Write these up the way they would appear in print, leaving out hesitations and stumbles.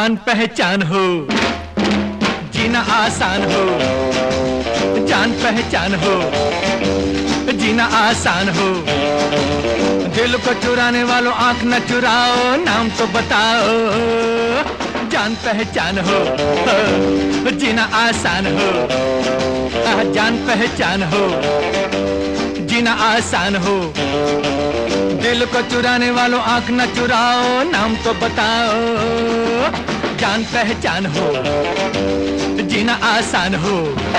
जान पहचान हो, जीना आसान हो। जान पहचान हो, जीना आसान हो। दिल को चुराने वालों आंख न चुराओ, नाम तो बताओ। जान पहचान हो, जीना आसान हो। जान पहचान हो, जीना आसान हो। दिल को चुराने वालों आंख न चुराओ, नाम तो बताओ। जान पहचान हो, जीना आसान हो।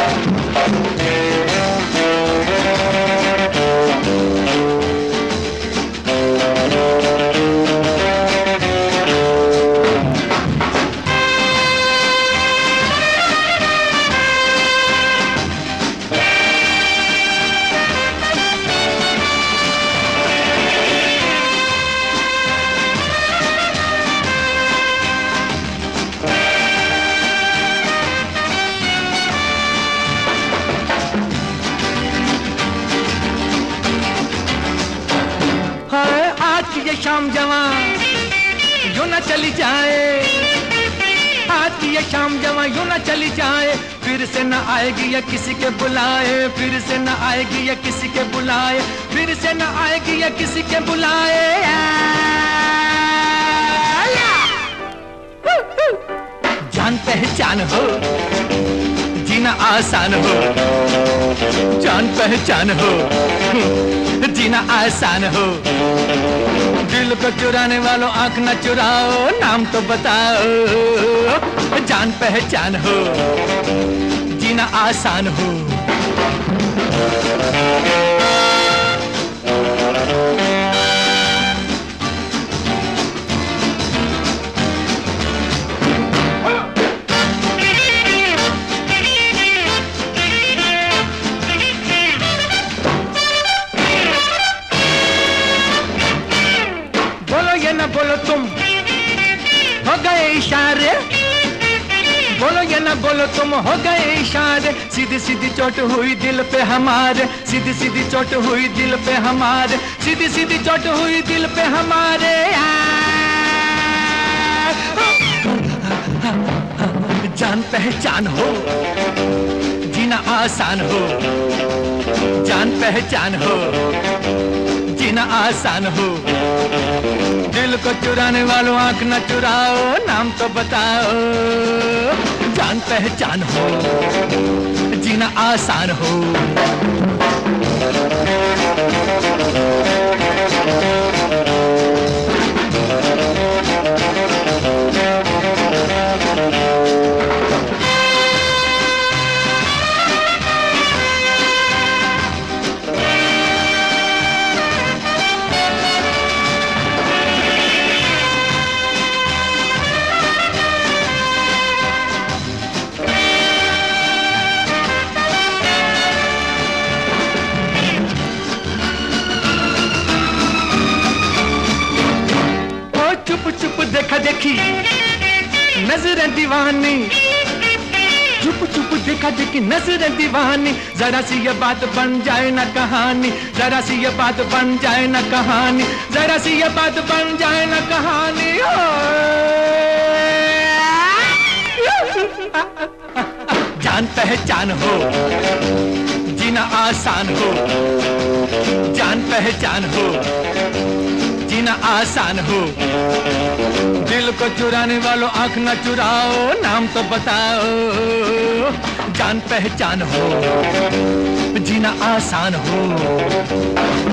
ये शाम जवां यूं न चली जाए, आज की ये शाम जवां यूं न चली जाए। फिर से न आएगी या किसी के बुलाए, फिर से न आएगी या किसी के बुलाए, फिर से न आएगी या किसी के बुलाए। जान पहचान हो, जीना आसान हो। जान पहचान हो, जीना आसान हो। दिल को चुराने वालों आंख न चुराओ, नाम तो बताओ। जान पहचान हो, जीना आसान हो। न बोलो तुम हो गए इशारे, बोलो या न बोलो तुम हो गए इशारे। सीधी सीधी चोट हुई दिल पे हमारे, सीधी सीधी चोट हुई दिल पे हमारे, सीधी सीधी चोट हुई दिल पे हमारे। जान पहचान हो, जीना आसान हो। जान पहचान हो, जीना आसान हो। दिल को चुराने वालों आंख न चुराओ, नाम तो बताओ। जान पहचान हो, जीना आसान हो। चुप चुप देखा देखी नजरें दीवानी, चुप चुप देखा देखी नजरें दीवानी। जरा सी ये बात बन जाए ना कहानी, जरा सी ये बात बन जाए ना कहानी, जरा सी ये बात बन जाए ना कहानी। जान पहचान हो, जीना आसान हो। जान पहचान हो, जीना आसान हो। दिल को चुराने वालों आंख न चुराओ, नाम तो बताओ। जान पहचान हो, जीना आसान हो।